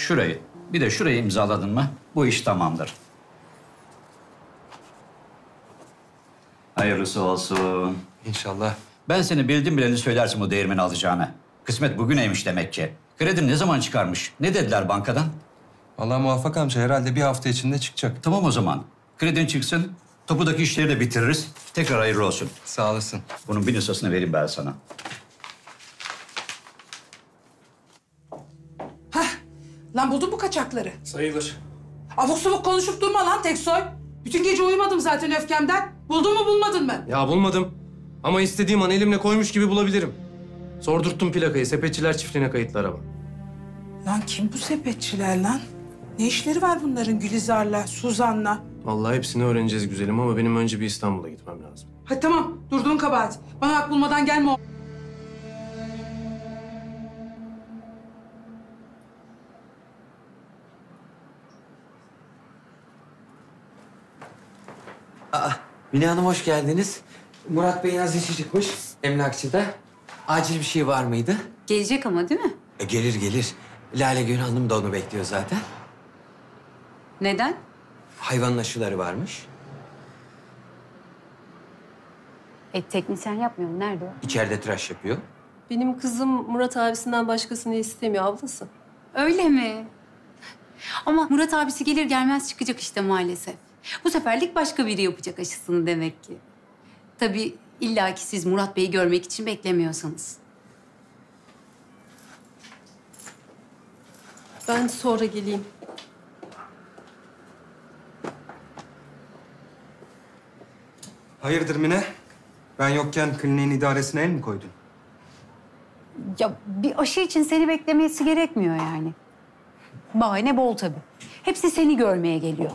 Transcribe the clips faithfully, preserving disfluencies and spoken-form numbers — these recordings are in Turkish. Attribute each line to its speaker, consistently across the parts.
Speaker 1: şurayı, bir de şurayı imzaladın mı bu iş tamamdır. Hayırlısı olsun.
Speaker 2: İnşallah.
Speaker 1: Ben seni bildim bileli söylersin bu değirmeni alacağını. Kısmet bugüneymiş demek ki. Kredi ne zaman çıkarmış? Ne dediler bankadan?
Speaker 2: Vallahi Muvaffak amca herhalde bir hafta içinde çıkacak.
Speaker 1: Tamam o zaman. Kredin çıksın, topudaki işleri de bitiririz. Tekrar hayırlı olsun.
Speaker 2: Sağ olasın.
Speaker 1: Bunun bir nüshasını vereyim ben sana.
Speaker 3: Hah, lan buldun mu kaçakları?
Speaker 4: Sayılır.
Speaker 3: Abuk subuk konuşup durma lan Teksoy. Bütün gece uyumadım zaten öfkemden. Buldun mu bulmadın mı?
Speaker 4: Ya bulmadım. Ama istediğim an elimle koymuş gibi bulabilirim. Sordurttum plakayı. Sepetçiler çiftliğine kayıtlı araba.
Speaker 3: Lan kim bu sepetçiler lan? Ne işleri var bunların Gülizar'la, Suzan'la?
Speaker 4: Vallahi hepsini öğreneceğiz güzelim ama benim önce bir İstanbul'a gitmem lazım.
Speaker 3: Hadi tamam, durduğun kabahat. Bana hak bulmadan gelme o...
Speaker 5: Aa, Mine Hanım hoş geldiniz. Murat Bey'in azizci çıkmış emlakçıda. Acil bir şey var mıydı?
Speaker 6: Gelecek ama değil mi?
Speaker 5: E, gelir gelir. Lale Gül Hanım da onu bekliyor zaten.
Speaker 6: Neden?
Speaker 5: Hayvanın aşıları varmış.
Speaker 6: E teknisyen yapmıyor mu? Nerede o?
Speaker 5: İçeride tıraş yapıyor.
Speaker 7: Benim kızım Murat abisinden başkasını istemiyor ablası.
Speaker 6: Öyle mi? Ama Murat abisi gelir gelmez çıkacak işte maalesef. Bu seferlik başka biri yapacak aşısını demek ki. Tabii illaki siz Murat Bey'i görmek için beklemiyorsanız.
Speaker 7: Ben sonra geleyim.
Speaker 2: Hayırdır Mine? Ben yokken kliniğin idaresine el mi koydun?
Speaker 6: Ya bir aşı için seni beklemesi gerekmiyor yani. Bahane bol tabii. Hepsi seni görmeye geliyor.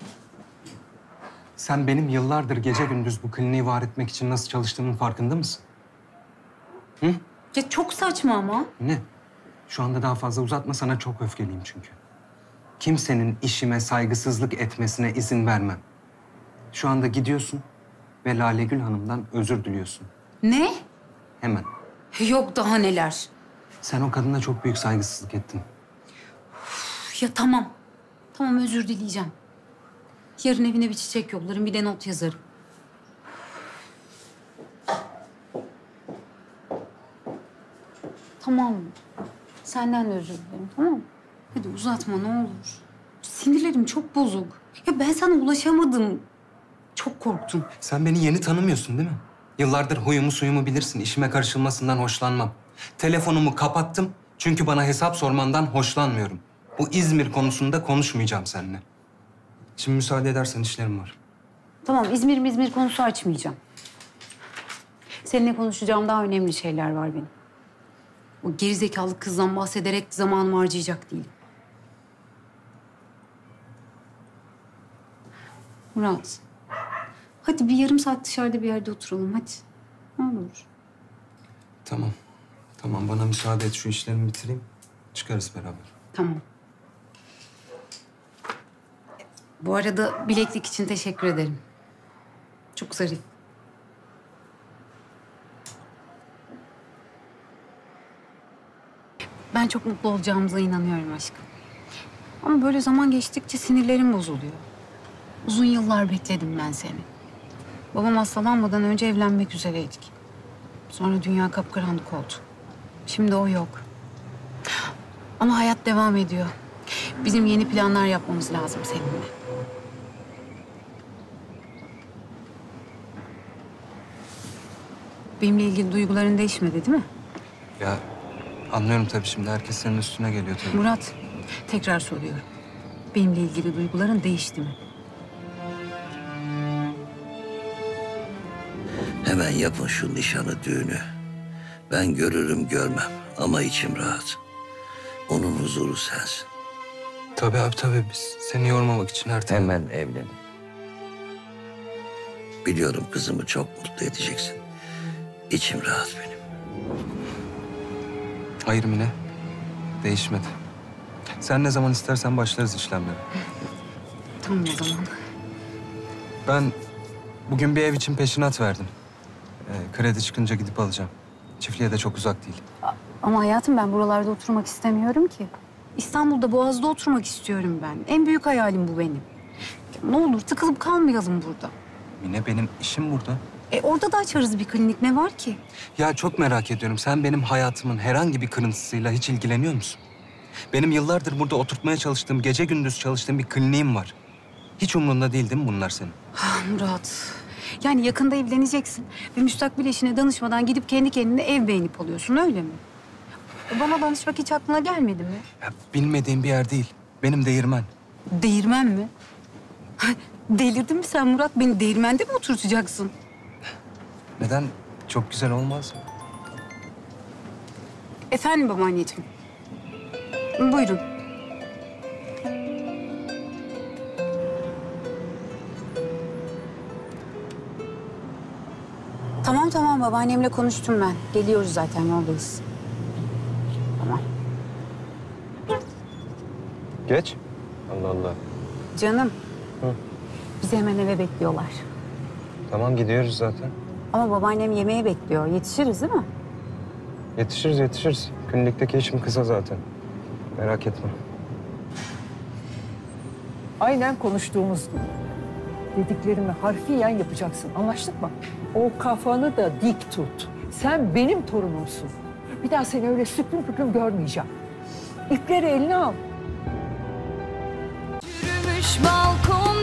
Speaker 2: Sen benim yıllardır gece gündüz bu kliniği var etmek için nasıl çalıştığımın farkında mısın? Hı?
Speaker 6: Ya çok saçma ama.
Speaker 2: Ne? Şu anda daha fazla uzatma, sana çok öfkeliyim çünkü. Kimsenin işime saygısızlık etmesine izin vermem. Şu anda gidiyorsun ve Lale Gül Hanım'dan özür diliyorsun.
Speaker 6: Ne?
Speaker 2: Hemen.
Speaker 6: Yok daha neler.
Speaker 2: Sen o kadına çok büyük saygısızlık ettin.
Speaker 6: Ya tamam. Tamam özür dileyeceğim. Yarın evine bir çiçek yollarım, bir de not yazarım. Tamam mı? Senden de özür dilerim, tamam mı? Hadi uzatma ne olur. Sinirlerim çok bozuk. Ya ben sana ulaşamadım. Çok korktum.
Speaker 2: Sen beni yeni tanımıyorsun değil mi? Yıllardır huyumu suyumu bilirsin. İşime karışılmasından hoşlanmam. Telefonumu kapattım çünkü bana hesap sormandan hoşlanmıyorum. Bu İzmir konusunda konuşmayacağım seninle. Şimdi müsaade edersen işlerim var.
Speaker 6: Tamam İzmir İzmir konusu açmayacağım. Seninle konuşacağım daha önemli şeyler var benim. O gerizekalı kızdan bahsederek zamanımı harcayacak değilim. Murat. Hadi bir yarım saat dışarıda bir yerde oturalım hadi. Ne olur.
Speaker 2: Tamam. Tamam bana müsaade et, şu işlerimi bitireyim. Çıkarız beraber.
Speaker 6: Tamam. Bu arada bileklik için teşekkür ederim. Çok zarif. Ben çok mutlu olacağımıza inanıyorum aşkım. Ama böyle zaman geçtikçe sinirlerim bozuluyor. Uzun yıllar bekledim ben seni. Babam hastalanmadan önce evlenmek üzereydik. Sonra dünya kapkaranlık oldu. Şimdi o yok. Ama hayat devam ediyor. Bizim yeni planlar yapmamız lazım seninle. Benimle ilgili duyguların değişmedi değil mi?
Speaker 2: Ya anlıyorum tabii, şimdi herkes senin üstüne geliyor tabii.
Speaker 6: Murat, tekrar soruyorum. Benimle ilgili duyguların değişti mi?
Speaker 8: Hemen yapın şu nişanı, düğünü. Ben görürüm görmem ama içim rahat. Onun huzuru sensin.
Speaker 2: Tabii abi tabii, biz seni yormamak için her türlü.
Speaker 8: Hemen evlenin. Biliyorum kızımı çok mutlu edeceksin. İçim rahat benim.
Speaker 2: Hayır Mine, değişmedi. Sen ne zaman istersen başlarız işlemlere.
Speaker 6: Tamam o zaman.
Speaker 2: Ben bugün bir ev için peşinat verdim. Ee, kredi çıkınca gidip alacağım. Çiftliğe de çok uzak değil.
Speaker 6: Ama hayatım ben buralarda oturmak istemiyorum ki. İstanbul'da Boğaz'da oturmak istiyorum ben. En büyük hayalim bu benim. Ya ne olur tıkılıp kalmayalım burada.
Speaker 2: Mine benim işim burada.
Speaker 6: E orada da açarız bir klinik. Ne var ki?
Speaker 2: Ya çok merak ediyorum. Sen benim hayatımın herhangi bir kırıntısıyla hiç ilgileniyor musun? Benim yıllardır burada oturtmaya çalıştığım, gece gündüz çalıştığım bir kliniğim var. Hiç umurunda değil değil mi bunlar senin?
Speaker 6: Ah Murat. Yani yakında evleneceksin ve müstakbel eşine danışmadan gidip kendi kendine ev beğenip alıyorsun, öyle mi? E bana danışmak hiç aklına gelmedi mi?
Speaker 2: Ya, bilmediğim bir yer değil. Benim değirmen.
Speaker 6: Değirmen mi? Delirdin mi sen Murat? Beni değirmende mi oturtacaksın?
Speaker 2: Neden? Çok güzel olmaz mı?
Speaker 6: Efendim babaanneciğim. Buyurun. Tamam tamam babaannemle konuştum ben. Geliyoruz zaten yoldayız. Tamam.
Speaker 2: Geç. Allah Allah.
Speaker 6: Canım. Hı. Bizi hemen eve bekliyorlar.
Speaker 2: Tamam gidiyoruz zaten.
Speaker 6: Ama babaannem yemeğe bekliyor. Yetişiriz değil mi?
Speaker 2: Yetişiriz yetişiriz. Klinikteki işim kısa zaten. Merak etme.
Speaker 9: Aynen konuştuğumuz gibi. Dediklerimi harfiyen yapacaksın. Anlaştık mı? O kafanı da dik tut. Sen benim torunumsun. Bir daha seni öyle süplüm püplüm görmeyeceğim. İpleri eline al.
Speaker 10: Yürümüş balkon